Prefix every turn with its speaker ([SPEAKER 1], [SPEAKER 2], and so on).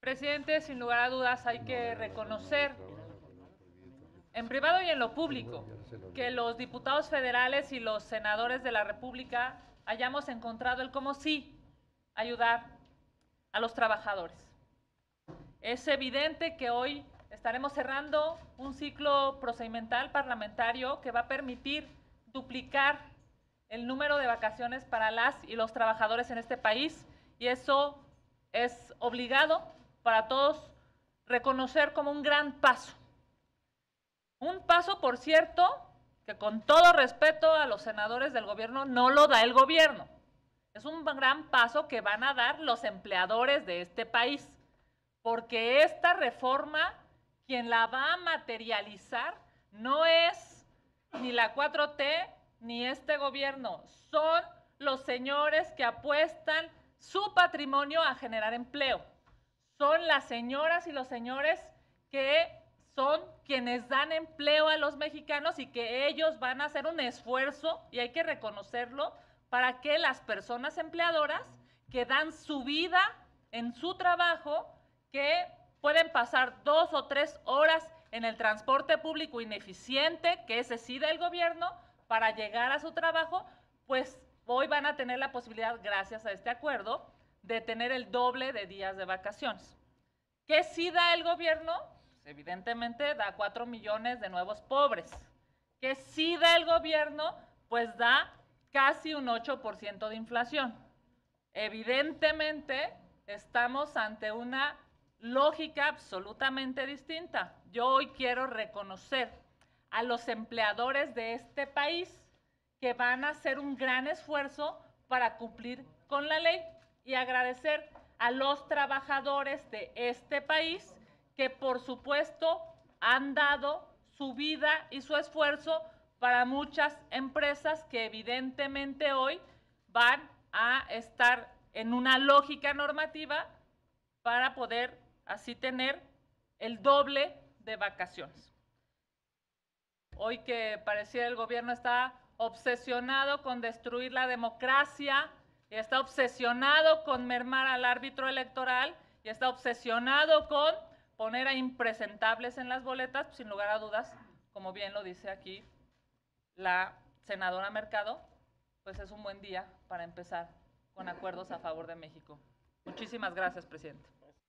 [SPEAKER 1] Presidente, sin lugar a dudas hay que reconocer, en privado y en lo público, que los diputados federales y los senadores de la República hayamos encontrado el cómo sí ayudar a los trabajadores. Es evidente que hoy estaremos cerrando un ciclo procedimental parlamentario que va a permitir duplicar el número de vacaciones para las y los trabajadores en este país, y eso es obligado para todos reconocer como un gran paso. Un paso, por cierto, que con todo respeto a los senadores del gobierno, no lo da el gobierno. Es un gran paso que van a dar los empleadores de este país, porque esta reforma, quien la va a materializar, no es ni la 4T ni este gobierno, son los señores que apuestan su patrimonio a generar empleo. Son las señoras y los señores que son quienes dan empleo a los mexicanos y que ellos van a hacer un esfuerzo, y hay que reconocerlo, para que las personas empleadoras que dan su vida en su trabajo, que pueden pasar 2 o 3 horas en el transporte público ineficiente, que ese sí da el gobierno, para llegar a su trabajo, pues hoy van a tener la posibilidad, gracias a este acuerdo, de tener el doble de días de vacaciones. ¿Qué sí da el gobierno? Pues evidentemente da 4 millones de nuevos pobres. ¿Qué sí da el gobierno? Pues da casi un 8% de inflación. Evidentemente estamos ante una lógica absolutamente distinta. Yo hoy quiero reconocer a los empleadores de este país que van a hacer un gran esfuerzo para cumplir con la ley, y agradecer a los trabajadores de este país que, por supuesto, han dado su vida y su esfuerzo para muchas empresas que evidentemente hoy van a estar en una lógica normativa para poder así tener el doble de vacaciones. Hoy que pareciera el gobierno está obsesionado con destruir la democracia, y está obsesionado con mermar al árbitro electoral, y está obsesionado con poner a impresentables en las boletas, pues sin lugar a dudas, como bien lo dice aquí la senadora Mercado, pues es un buen día para empezar con acuerdos a favor de México. Muchísimas gracias, presidente.